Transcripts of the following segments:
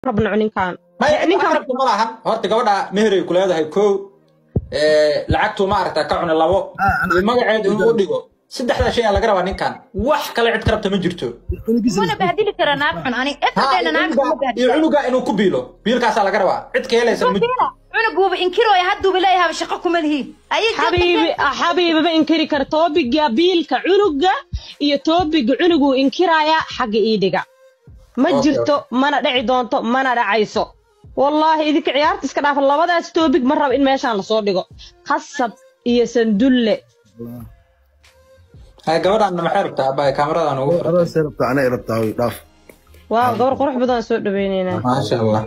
ربنا عنين كان ما كان ملها هرت gabadha meheray ku leedahay koow lacagtu ma aragtaa ka cuna labo magaceedu inuu dhigo saddexda shay laga rabaa ninkan wax kale cid karabta ma jirto wana bahdili karana xun ani efadena naag ma bahdili cunuga inuu ku biilo biilkaas laga rabaa cid ka helaysa ma jirto cunugu inkiro ay haddu bilayaha shaqo kuma lihi حبيبي ما إنكري كرتوبك بيلك عنقة يتوبك عنقو إنكرايا حق إيدك ما جرتو ما ندعي دونتو ما ندعيسو والله إذا كعيارت إسكنا في الله بدأ توبك مرة إن ما يشان لصوديكو خاصة يسندل هاي gabadha أنا محربتها باي كاميرا أنا وقفت أنا سيربتها أنا إربتها ويضاف واو دور قروح بدون سوق بيننا ما شاء الله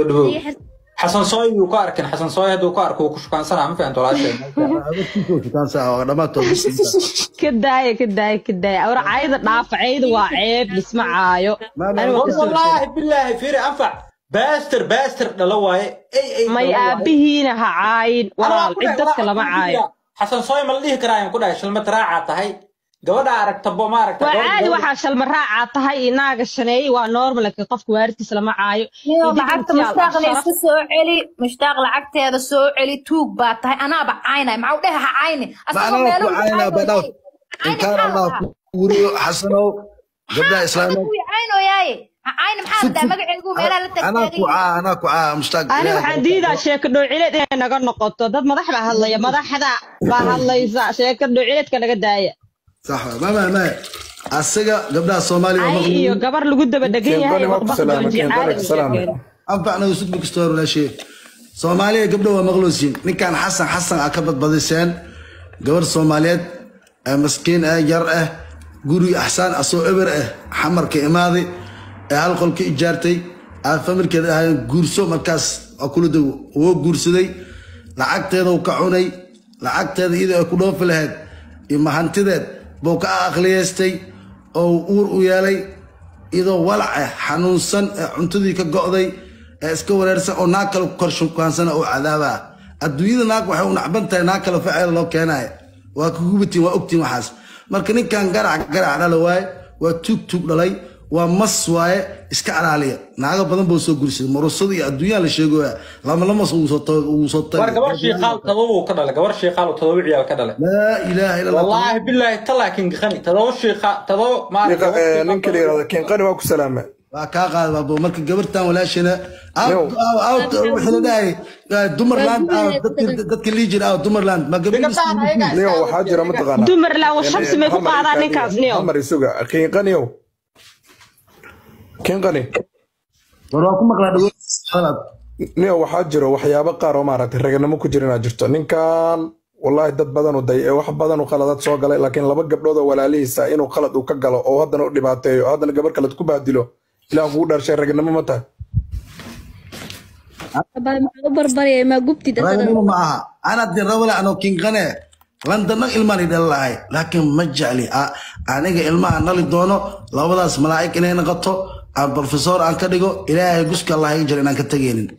حسن صاي وكارك حسن صاي هذا وكارك وكش كان سنة ما فهمت ولا شيء كان ساعة أنا ما توبس كداية أورا عايز نعرف عيد وعيب نسمع عايو والله بالله فيري أنفع باستر للواي أي ما يأبيهنا هعاين ولا عدة كلام عاين حسن صاي مليه كرايم كده عشان ما تراعى هاي gabadha aragtabo ma aragta waadi waxa shalma raaca tahay inaaga shaneey waa normal ka qofku waartiis lama caayo lacagta mustaaqna iska soo celi mustaaq lacagteeda soo celi tuug baa tahay anaaba caynay ma u dhaha cayni asoo meelo cayna badal in kaan Allah wuriyo xasano gabdha islaamka cayno yaay عين محمد مقعدو ميلا لا تغتاغي انا كو مشتاق انا waxaan diidaa sheeko dhowcileed inay naga noqoto dad madax ba hadlaya madaxda ba hadlaysa sheeko dhowcileedka laga daaya صح ما اسغا gabdhaha Soomaaliya ma iyo gabar lagu daba dhagan yahay anfacna usud bikstoor la shay Soomaaliya gabdhaha waa maqluusin ninkan xasan ka badbadiseen gabar Soomaaliyeed maskiin yar guri ahsan asoo eber xamarka imaaday hal qolka ijaartay familkeeda ahay guurso markaas akulada oo guursaday lacagteeda uu ka cunay lacagteeda iyada ku dhoof lahayd imahantideed buu ka aqliyeystay oo uur u yeelay idoo walac xanuunsan cuntadii ka go'day iska wareersan oo naag kale korsho kaansana oo cadaaba adduunyada naag waxay u nacbantahay naag kale ficil loo keenay waa ku gubatiin waa ogtiin waxaas marka ninkan garac dhalay waa tuug dhalay waa mas waaye iska alaaliya naaga badan buu soo guursaday marusada iyo adduunyaha la sheego lama soo war gabar sheeqaal tadow ka dhalay gabar sheeqaal tadow ciyaal ka dhalay la ilaaha illa allah wallahi billahi talaakin khani tadow sheeqa tadow ma ninka leeyahay kin qani waa ku salaamay waa ka qaad babo marka gabartan walaashina wixii la dhahay dumarland dadka liijir dumarland ma gabartan niyo waxa jira ma taqaana dumarland wax shamsi ma ku qaadaan ninkaas niyo amar isuga kin qaniyo كين قني وراكم مقلاد خلاص نيو waxaa jiro waxyaabo qaar oo maaragtay raganimo ku jirina jirto ninkan wallahi dad badan oo day wax badan oo qaladaad soo galay laakiin laba gabdhood oo walaalihiisa inuu qalad uu ka galo oo haddana u dhibaateeyo haddana gabar kale ku baadilo ilaa uu dharshay raganimo ma tahay bal ma barbariyay ma gubti dadada ma aha ana din rawla ano kin qane لندن ilmaan idalahay laakiin ma jecli aniga ilmaha nali doono labadaas malaa'ik inay noqoto professor aan ka dhigo ilaahay guska Allah ay jir inaan ka tageenin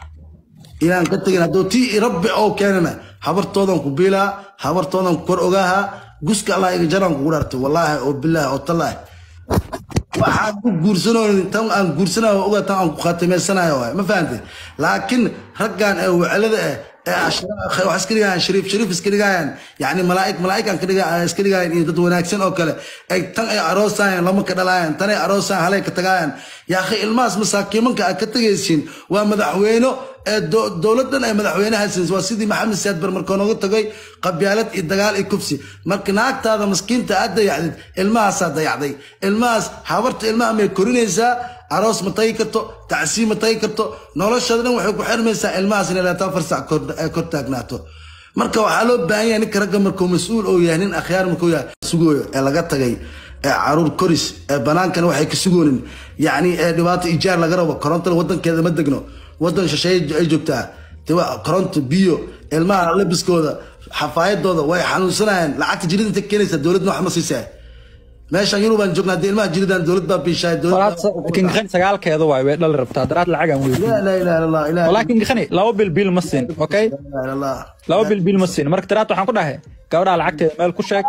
hadoo tii rabbi oo keenana habartoodan ku biila habartoodan kor ogaha guska Allah ay jaraan ku gurarto wallahi oo billahi oo tallahi waxaan ku guursano tan aan guursanayo oga tan aan ku khatimeysanayo ma fahamtay laakiin raggan ee wacalada عسكري شريف عسكري يعني ملائكة عسكري إن تتوناكسن أو كله أي تان أي عروسان لما كدلاين تان أي عروسان هلاك تجاين يا أخي الماس مساكين منك أكتجيسين ومدحوينه دولتنا أي مدحوينه هالسنس وسيدي محمد سيد برمركونه قلت جاي قبيلة الدجال الكبسي مركناك هذا مسكين تأدى يعني الماس هذا يعني الماس حاورت الماء من كورينيزا عروس متايكرتو تعسيم متايكرتو نولش هذا وحي ku xirmaysa ilmaas in la tafarsac kor taagnaato marka waxa loo baahan yahay ninka rag markuu mas'uul oo yahay nin akhyaar markuu yahay sugooyo ee laga tagay caruur koris banaankan waxay ka sugoonin yaani dhibaato ijaar laga rabo korontada wadankeeda ma degno wadan shisheey ay joogtaa tiwa koronto biyo ilmaha labiskooda xafaayadooda way xanuunsanayaan lacagta jiridinta keenaysa dawladna wax ma siisay meeshan Yurubaan joognaa deelmaha jiridaan dawlad baa biishay dawlad kin khani sagaalkeeda way dhal rabtaa daraad lacag aan weeyay la ilaha illallah laakiin khani laba bil ma siin okay la ilaha illallah laba bil ma siin marka daraad waxaan ku dhahay gabadha lacagteeda meel ku sheeg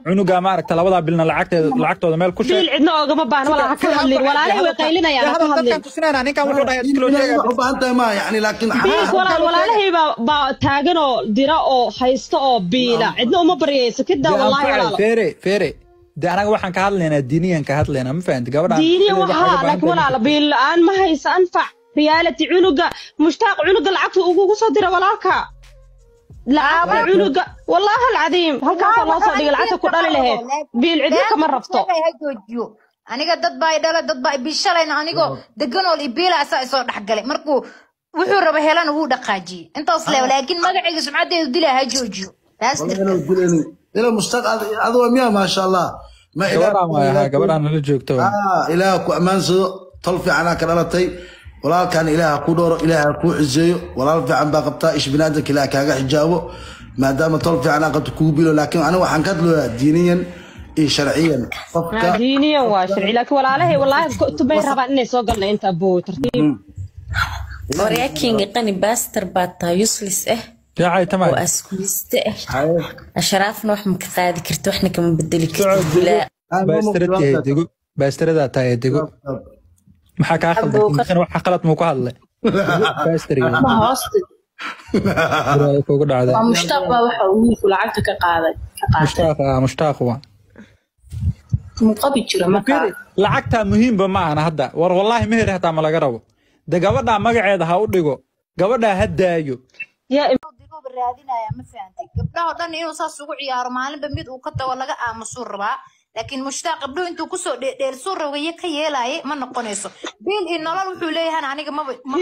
cunuga ma aragta labada bilna lacagtooda meel ku sheeg biil cidna oogama baahan walaal ha ka hadlin walaalay way qaylinayaan ha ka hadlin dadkan tusinayna ninkan wuxuu dhahay kilo sheegay u baahan tahay ma yani laakiin biil walaalay baa taagan oo dira oo haysto oo biila cidna uma baryayso kida wallahi walaal feere de anaga waxaan ka hadlaynaa diiniyan ka hadlaynaa ma fahanti gabadha diiniyan waxa laakiin walaal biil aan ma hayso anfac reality cunuga mushtaaq cunuga lacagta ugu soo dira walaalka لعاب عنق والله العظيم هل كان الله صدق العتق كل له بيل عدك ما رفضه أنا قد ضباي دلا ضباي بيشلين أنا قو دقنوا الإبيل أساس صار حقله مركو وحور بهلان هو دقاجي أنت أصله ولكن ما قاعد يسمع ده يدله هجوجو بس إلى مشتاق هذا مياه ما شاء الله ما إله قبل أنا رجوك تو إله أمان سو طلفي أنا كلامتي ولا كان إله قدر إله كو عزيه ولا في عن باقبتا إيش بنادك إله كاجا حجابه ما دام طلفي أنا قد كوبيله لكن أنا وحنكت له دينيا إيه شرعيا دينيا وشرعي لكن ولا عليه والله تبين ربع إني سوق لنا أنت أبو ترتيب ورياكين قني باستر باتا يسلس يا عاي تمام وأسكولست أشراف نوح مكتادي كرتو إحنا كمان بدلك لا باسترد تايدقو maxaa ka khaldan waxa qalad muu ku hadlay faastariga ma hoosti kugu dhacday mushtaaq waxa uu ku lacagta ka qaaday mushtaaq waa muqabi jira marka lacagta muhiimba ma ana hadda war wallahi meher hataa ma laga rabo de gabadha magaceeda ha u dhigo gabadha ha daayo yaa raadinaya ma fahantii gabdhaha dhan inuu saas ugu ciyaaro maalinba mid uu ka tago laga aamuso rabaa لكن مشتاق بدو انتو كسو دير صورة ويا كيلاي ما نقونيسو بيل إن الله وحول ليه أنا جا ما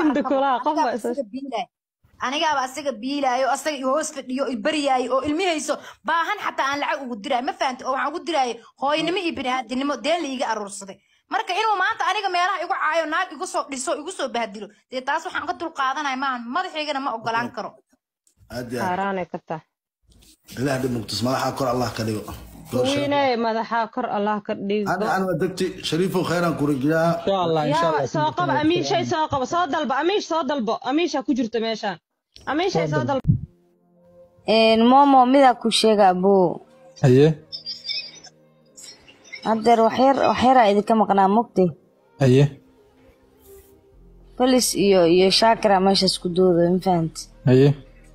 أنا جا بأسيق بيلا يو أسيق يوسف يو إبريا يو الميهيسو باهن حتى أنا لعب ودراي ما فهمت أو عود دراي هو ينمي إبنها دي نمو دين اللي يجي أرورصدي مركا إنه ما أنت أنا جا ما يلا يقول عايو ناق يقصو بهدلو دي تاسو حنقتل قاعدنا يمان ما ذي حاجة ما أقول عنكرو هراني كتا لا هذا مقتص ما حاكر الله كذي وينه ماذا حاكر الله كردي أنا ودكتي شريف وخيرا كورجيا إن شاء الله إن شاء الله ساقب أمين شيء ساقب صادل أميش صادل أميش كجرت ماشان أمين شيء صادل ماما ماذا كوشيغا أبو أيه أقدر وحيرة إذا كم قناة مكتي أيه فلس يو شاكرة ماشي سكدود فهمت أيه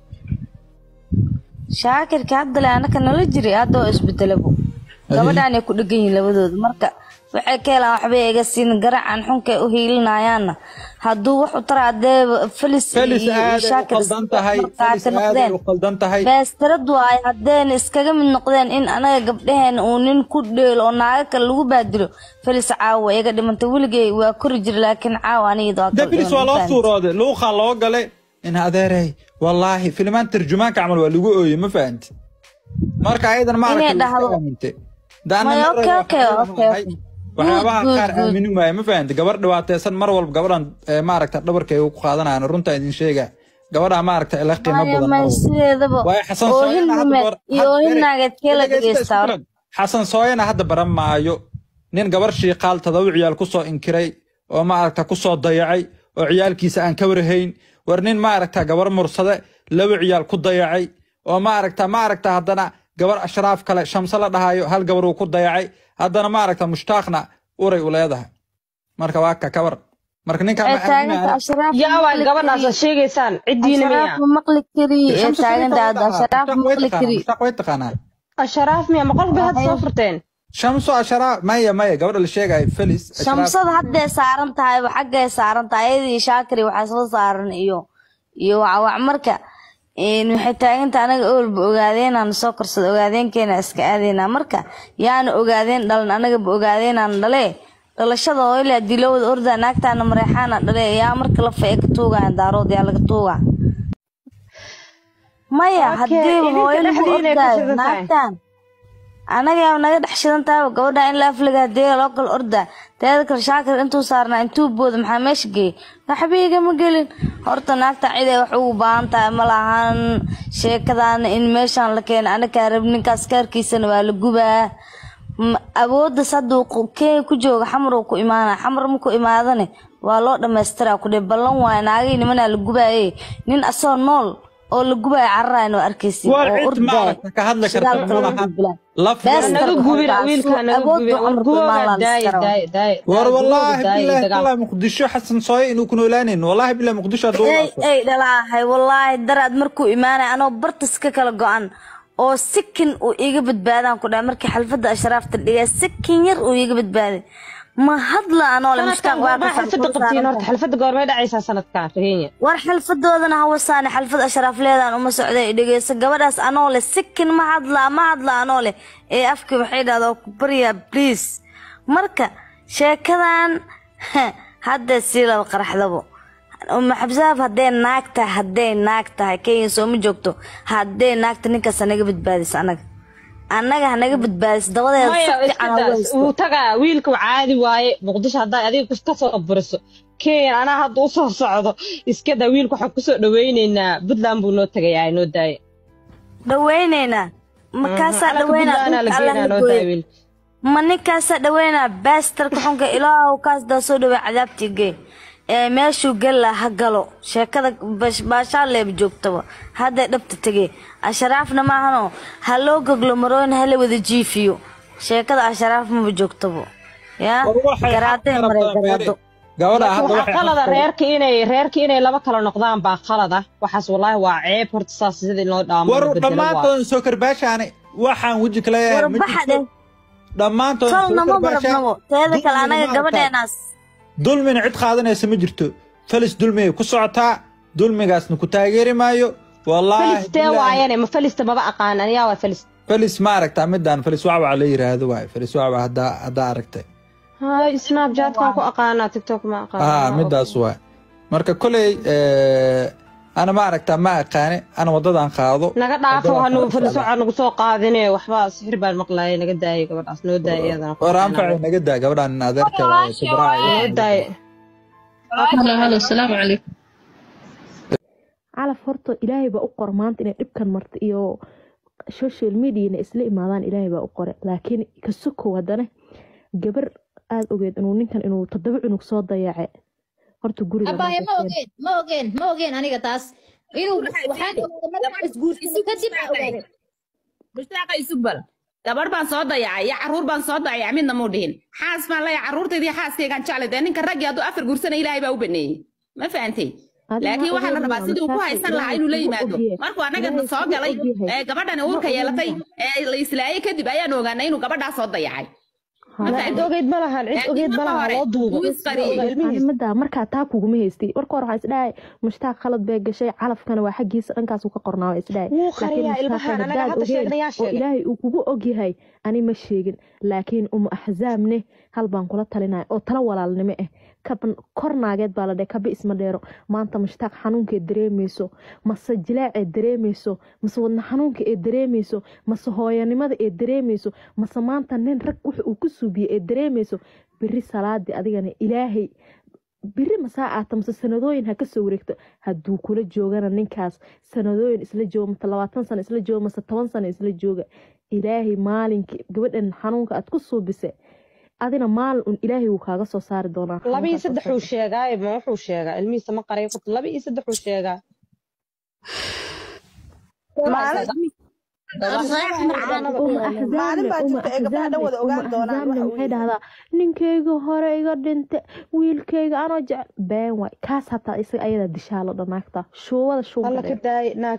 شاكر كهذا أنا كنا نجري هذا إسبتله بو gabadhaan ay ku dhagan yihiin labadooda marka waxay ka helaan waxba iga siin garacan xunka u hiilinayaan hadduu wax u taraadee Felis shaakir qaldan tahay beestarad waay haddeen iskaga mid noqdeen in anaga gabdhaheen uu nin ku dheelo oo naaga kale lagu baadilo Felis caawa iga dhimantay weligay waa kori jir laakiin caawa aniga Felis waa loo suurooday luuqa loo galay in adeeray wallahi filmaan tarjumaanka amal waa lagu ooyay ma fahanti marka aydan ma aragtay waxyaabaha qaar aamini maayo ma fahanti gabar dhibaataysan mar walba gabadhan ma aragta dhabarkay ku qaadanayaan runta idin sheega gabadha ma aragta ila qiimo badan way xasan sooyana hadda baran maayo nin gabar shiiqaal tadaw ciyaal ku soo inkiray oo ma aragta ku soo dayacay oo ciyaalkiisa aan ka warhayn war nin ma aragta gabar mursade laba ciyaal ku dayacay oo ma aragta haddana gabar ashraaf kale shamsa la dhahayo hal gabar uu ku dayacay haddana ma aragta mushtaaqna uray u leedahay marka waa ka kabar marka ninka yaa waa gabadhaas sheegaysaan cidiina miya maqli kari ee taagan ashraaf maqli kari way taqaanaa ashraaf miya maqal bay had soo furteen shamsu ashraaf maya gabadha la sheegay Felis shamsada hadda saaran tahay xagga saaran tahay shaakiri waxa soo saaran iyo waa marka waxay taaganta anaga oolba ogaadeen aan soo korsado ogaadeenkeena iska aadeyna marka yaana ogaadeen dhalan anaga ba ogaadeenaan dhale dhalashada oo ilaa dilowda orda naagtaana mareexaana dhale yaa marka la feeka tuugaan daarood yaa laga tuugaa maya haddii hooyo lagu ordaayo naagtaan anaga yaa naga dhex shidan tahay gabadha in la afliga hadii loo kala ordaa teeda kale shaakir intuu saarnaa intuu booda maxaa meesha geeyay waxbiga ma gelin horta naagta ciiday wax ugu baahan tahay ma lahan sheekadaan in meeshaan la keenay anaga rab ninkaas kaarkiisana waa la gubaa awooda saduu ku jooga xamar ku imaana xamar ma ku imaadane waa loo dhameystiraa ku dhib ballan waa naagay nimana la gubaayay nin asoo nool oo la gubay carraan oo arkaysi oo ka hadla kartaa لف naga gubina wiilka naga gubina warkuwa daay war wallahi billahi kala muqdisho xasan sooy inuu ku noolaanin wallahi billahi muqdisho ay dhalaahay wallahi daraad markuu iimaanay anoo bartas ka kala go'an oo sikin uu iga badbaadaan ku dhaay markii xalfada ashraafta dhigay sikin yar uu iga badbaaday ما هضلا أنا ولا مشتاق ما حلفت قبتين ورد حلفت قور ما عيسى سنة كافرين ور حلفت دودنا هو ساني حلفت أشرف ليدا وما سعودي دقيس قبل أنا ولا سكن ما هضلا أنا ولا إيه أفكي وحيد هذا بريا بليز مركا شاكران هذا السيرة القرح ذبو أم حبزاف هدين ناكتا كي يسومي جوكتو هدين ناكتا نيكا سنة بتبادس annaga hanaga badbaadis dabadeed uu taga wiilku caadi waaye muqdisho haday adiga ka soo abriso keen ana hadda u soo socdo iska da wiilku waxa ku soo dhaweyneynaa Puntland buu noo tagayaa inoo daay dhaweyneynaa ma kaasa dhaweynaa ma ninkaasa dhaweynaa baastarka xunka ilaahu kaas daa soo dhawey cadaabtiga meeshuu gala ha galo sheekada baashaa leeb joogtaba hadda dhabta tagay ashraafna ma ahano haloo goglo maroon hal wada jiifiyo sheekada ashraaf ma joogtabo ya garaatay maray garaado gabadha hadda waxa qalada reerka inay laba kala noqdaan baa qalada waxaas wallahi waa ceeb horta saas sidii loo dhaamo war dhamaantood soo karbaashaane waxaan waji kale dhamaantood soo karbaashaane teeda kale anaga gabadheenaas dulmin cid qaadanaysa ma jirto falis dulmi ku socotaa dulmigaasna ku taageeri maayo wallahi faliste waayane ma faliste baba aqaan aniga waa falis ma aragtaa midaan falis waxa la yiraahdo waay falis waxa hada aragtay hay snapchat ka ku aqaana tiktok ma aqaan midaas waay marka kulay ana ma aragtaa ma aqaane ana wadadan qaado naga dhaafo hanu falis waxa nagu soo qaadinay waxba sixir baan maqlaay naga daayay gabadhaas noo daayay waraan facay naga daay gabadhan adeerka noo daayay halo السلام عليكم على فرطة إلهي بأقر مانت إن إبكن مرت إيو social media إن إسلام مادان إلهي بأقر لكن كسكو ودنا جبر قال أوجد إنه نكن إنه تدبع إنه صاد ضياع فرطة جوري أبا ما أوجد أنا قطاس إنه وحاجة ما تسجور كذب أوجد مشتاق يسقبل gabar baan soo dayacay ya caruur baan soo dayacay midna ma dhihin xaas baan la caruurteedii xaaskeygan jeclay ninka rag yaadu afar guursan ilaahay baa u baneeyay ma faantay laakiin waxaan rabaa sidii uu ku haysan lahaa inuu la yimaado markuu anaga soo galay gabadhan uurka yeelatay la islaayay kadib ayaan ogaanay inuu gabadhaas soo dayacay cid ogeyd ma lahan loo duubo mada markaa taa kuguma haystay warka hore waxaa isdhahay mushtaaq khalad bay gashay calafkana waa xaggiisa dhankaas uu ka qornaa isdhahay oo ilaahay uu kugu ogyahay ani ma sheegin laakiin axzaabne hal baan kula talinaya oo tala walaalnimo ah kornaageed baa la dhahay kabi isma dheero maanta mushtaaq xanuunkeed dareemayso mase jilaaceed dareemayso mase wadna xanuunka ee dareemayso mase hooyanimada ee dareemayso mase maanta nin rag wuxa uu ku suubiye ee dareemayso biri salaadii adigana ilaahay biri masaa aata mase sanadooyin ha ka soo wareegto hadduu kula joogana ninkaas sanadooyin isla jooga mase 20 sano isla jooga mase 10 sano isla jooga ilaahay maalinkii gabadhan xanuunka aad ku suubisay adina maalin un ilaahay uu kaaga soo saari doonaa 2 uu sheegay ma wuxuu sheegay ilmihiisa ma qaray 2 uu sheegay ninkeyga hore iga dhinte wiilkeyga anoo jecel been waay kaas hataa isaga ayada dishaalo dhanaagta shuubada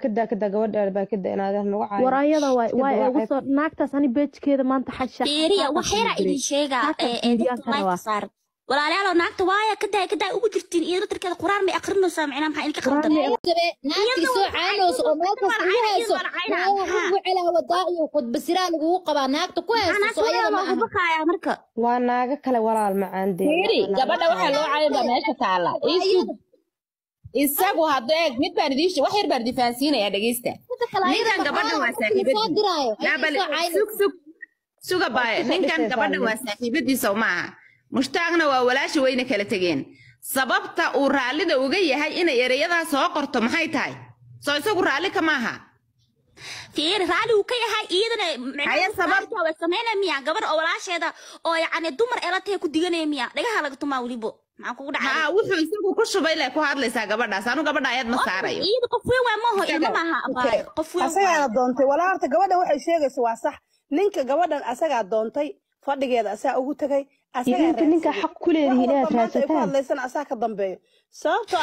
war ayada waay ugu soo naagtaas ani beejkeeda maanta xasha waxyara idin sheegaa walaalayaal naagta waaya kadaa ugu jirtiin iyada tarkeeda quraan may aqrinaysaa macnaa maxaa idinka qaldan naagti soo caanoos oo meelka hayso ugu celaha wadaa iyo qodba siraa lagu qabaa naagta ku hayso soo ayada ma baqaya marka waa naaga kale walaal macaan deeri gabadha waxa loo caayay meesha taala isagu hadda eeg mid baan idin wax yar baan difaansiinaya dhageysta ninkan gabadha waa saaxiibadiisa suga baay ninkan gabadha waa saaxiibadiisa ma aha mushtaaqna waa walaashi weyna kala tageen sababta uu raalida uga yahay inay ereyada soo qorto maxay tahay soo isagu raali kama aha fiir raali uu ka yahay iyadana sababta waa sameeyna miya gabar oo walaasheeda oo yaani dumar elatay ku diganay miya dhagaha laga tumaa walibo maxaa kugu dhacay wuxuu isagu ku shubay la ku hadlaysaa gabadhaas anu gabadha ayad ma saarayo iyada qof weyn waa ma ho ilma maaha qof weyn asaga doontay walaalta gabadha waxay sheegaysaa waa sax ninka gabadhan asagaa doontay fadhigeeda asaa ugu tagay idinka ninka xaq ku leedihiin inaad raadsataan hadlaysan asaa ka dambeeyo sababtoo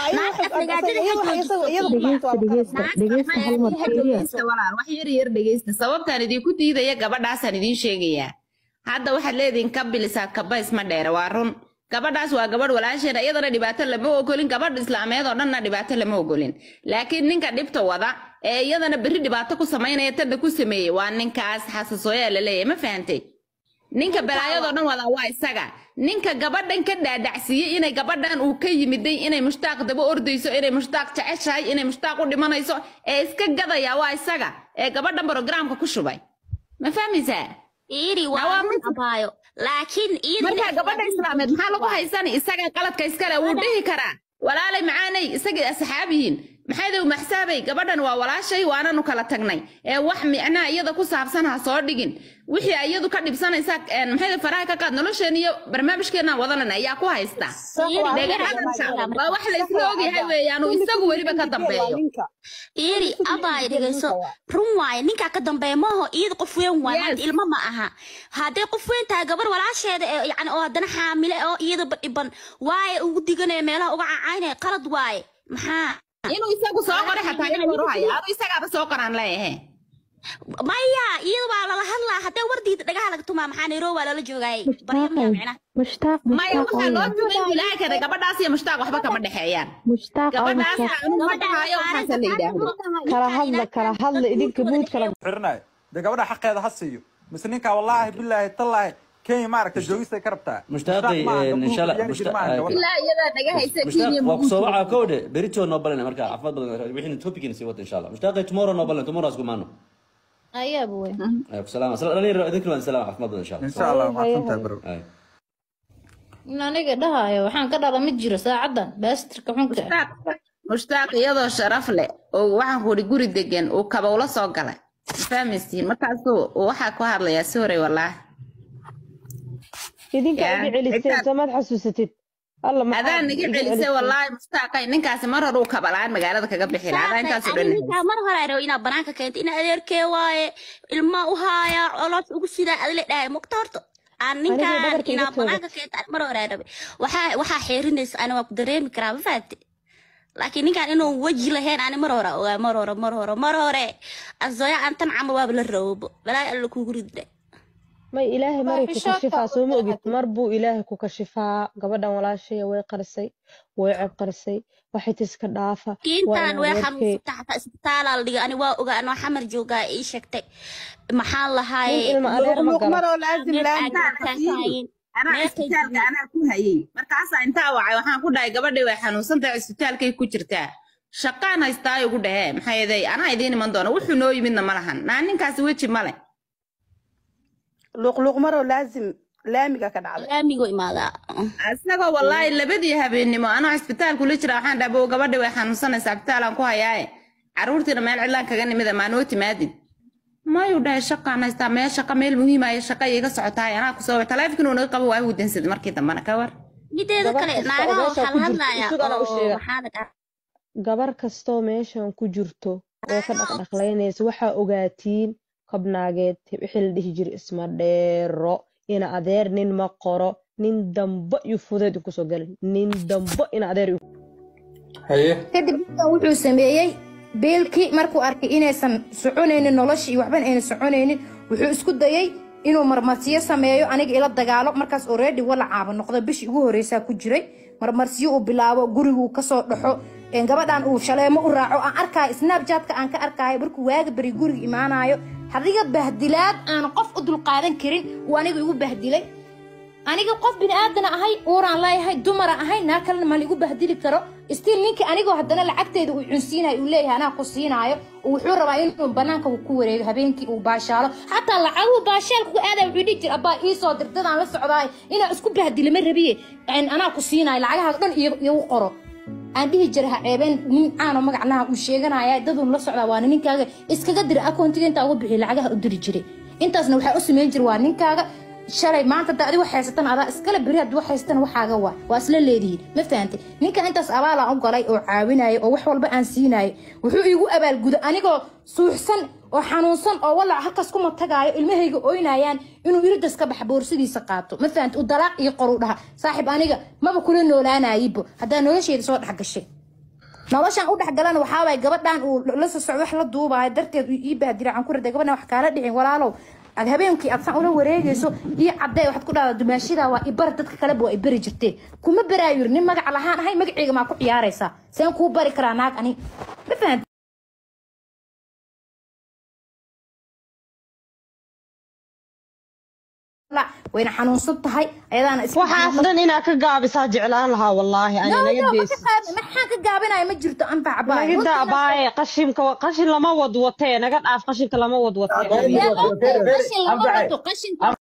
dhegeysta hal mar wax yar dhegeysta sababtaan idinku diidaya gabadhaasaan idiin sheegayaa hadda waxaad leedihiin ka bilisaad kabays ma dheere waa run gabadhaas waa gabadh walaasheena iyadana dhibaato lama ogolin gabadh islaameed oo dhanna dhibaato lama ogolin laakiin ninka dhibta wada ee iyadana berri dhibaato ku samaynaya tadda ku sameeyey waa ninkaas xasasooyaa la leeyahay ma fahantay ninka balaayadoo dhan wada waa isaga ninka gabadhan ka dhaadhacsiiyey inay gabadhan uu ka yimiday inay mushtaaq daba ordayso inay mushtaaq jeceshahay inay mushtaaq u dhimanayso ee iska gadaya waa isaga ee gabadhan programka ku shubay ma fahmaysaa iri waa abaayo laakiin marka gabadha islaameed maxaa lagu haysanay isaga qaladka iskale wuu dhihi karaa walaalay macaanay isaga asxaabiyiin maxay maxsaabay gabadhan waa walaashay waananu kala tagnay ee wax micnaa iyada ku saabsan ha soo dhigin wixii iyadu ka dhibsanaysa maxay faraha ka qaad nolosheen iyo barnaamijkeena wadalan ayaa ku haysta waa wax la isla ogyahay weeyaan uu isagu weliba ka dambeeyo iri abaay dhigayso run waaye ninka ka dambeeyo maaho iyada qof weyn waaye ilmo ma aha haddii qof weyn tahay gabar walaasheeda yani oo haddana xaamile oo iyada dhiban waaye ugu diganaya meelaha uga cacaynaya qalad waaye maxaa inuu isagu soo qoray xataa inuu ruhaya adu isagaaba soo qoraan leeyahay maya iyada waa lala hadlaa haddee wardiida dhagaha laga tumaa maxaa nairobi waa loola joogayay mushtaaq maya waxaa loo tumay ilaahay kada gabadhaas iyo mushtaaq waxba kama dhexeeyaan gabadhaas kala hadla idinka muud kala xirnay de gabadha xaqeeda ha siiyo mise ninka wallaahi billaahi tallaahi كي مارك جويس كربتا مشتاقي ان شاء الله لا يدا دغهيسه كينيا وقصوبعه كوده بريتو نوبلنا marka afad badan wixii topic in si wada insha Allah مشتاقي tomorrow نوبلنا tomorrow asku maano ايا ابوي ايوه سلام دلير ذكر وان سلام afad badan insha Allah ان شاء الله ما فهمت bro aniga dhahayo waxaan ka dhala mid jiro saacadan baastirka xunka mushtaaq iyadoo sharaf leh oo waxaan ku guri degan oo kaba ula soo galay fahmaysiin markaas waxa ku hadlaya sooray wallaah idinka ugu celisay samad xasuusatid alla ma adaan niga celisay wallahi mustaaqay ninkaas mar hore uu kabalaan magaalada kaga bixi lahaa intaas oo dhan mar hore ay ina banaanka keento ina adeerkee waaye ilma u haaya olod ugu sida adle dhaay mugtoorto aan ninka ina banaanka keento mar hore ay waxa xeerinaysa ana waa ku dareemi karaa ma faati laakiin ninkan inuu waji lahayn ani mar hore azooya antan camal waa la roobo balaa alla ku guridda ما إلهي مري كشفا سوما أجت مربو إلهي كشفا قبضا ولا شيء ويقرسي ويعب قرسي وحيتس كدافة كينتان ويحم تحت استطالة اللي أنا واقع أنا حمر جوجا إيش كتك محل هاي مرة لازم أنا استيالك أنا أكون هاي مركز أنت وعي وحنا كنا قبضي وحنا وصلت استيالك كوتشرتا شقانا استاي وكده محي ذي أنا يديني من دونه وحنوي منا ملهن نانين كاسويتش مله luqluq maro laazim laamiga ka dhacday laamigu imaada asaga wallahi labadii habeenimo ana isbitaalku la jira waxaan dhabo gabadha way xanuunsanaysaa isbitaalan ku hayaaye caruurtiina meel cilaan kaga nimida maanoo timaadid ma yu dhahay shaqaan haysta meel shaqa meel muhiim ah shaqa iga socotaay ana ku soo taleefanku uu qabo waa hudansid markii dambana ka war mideeda kale naagaha waxa la hadlayaa gabar kasto meeshan ku jirto oo ka dhaqdhaqlaynaysa waxa ogaatiin kabnaageed wixii la dhihi jiray isma dheero ina adeer nin ma qoro nin dambe yu fudeed ku soo galay nin dambe ina adeer haye kadib wuxuu sameeyay beelkii markuu arkay inaysan soconaynin noloshii waxban ayna soconaynin wuxuu isku dayay inuu marmarsiyo sameeyo aniga ila dagaalo markaas already wala caabo noqdo bishii ugu horeysa ku jiray marmarsiyo uu bilaabo gurigu ka soo dhaxo gabadhan uu shaleemo u raaco aan arkay snapchat-ka aan ka arkay markuu waaga bari guriga imaanayo hadiga bahdilaad aan qof u dul qaadan karin oo aniga igu bahdilay aniga qof bini aadan ahay ooraan leeyahay dumar ahay naar kalena ma ligu bahdili karo istiin ninka aniga haddana lacagteeda uu cunsiinayo uu leeyahay anaa ku siinaayo oo wuxuu rabaa inuu banaanka ku wareego habeenkii uu baashaalo xataa lacagu baashaalku aaday wuxuu dhigi jiray abaa ii soo dirtadaan la socdaay inaa isku bahdilo ma rabiye anaa ku siinaayo lacagaha dhan iyo qoro aan dhihi jiray ceebeen nin aano magacnaha uu sheeganaya dadun la socda waa ninkaaga iskaga dir akoontiga inta ugu bixi lacagaha u diri jiray intaasna waxa u sameyn jiray waa ninkaaga shalay maanta dad adigu haysatan ada iskala bari hadii haysatan waxaaga waa isla leedihiin ma fahamtay ninka intaas abaal aan u galay oo caawinaya oo wax walba aan siinay wuxuu igu abaal gudo anigoo suuxsan oo xanuunsan oo walaa halkaas kuma tagaayo ilmahayga ooynayaan inuu iridas ka bax boorsidiisa qaato ma fahanti u dalaaq iyo qoru dhaha saaxiib aniga maba kula noolaanaaybo hadaa nolosheeda soo dhax gashay noloshan u dhax galan waxa way gabadhan uu la soo socdo wax la duubay darteed ii baadira aan ku raday gabadhan wax kala dhicin walaalow ad habeenkii aad san ula wareegayso ii caday waxaad ku dhaada dumaashida waa ibar dadka kale boo ay bari jirtay kuma baraayo nin magac lahaan ahay magacayga ma ku ciyaaraysa seen ku bari karaa naag ani ma fahanti لا وين حنون صدتهاي أيضا وحاسدن إنا كجابسها جعلان لها والله أنا نجديس ما حاك جابنا ما جرت أنفع باي نجد باي قشم لما وضوتين نجد قشم لما وضوتين قشم لما وضو قشم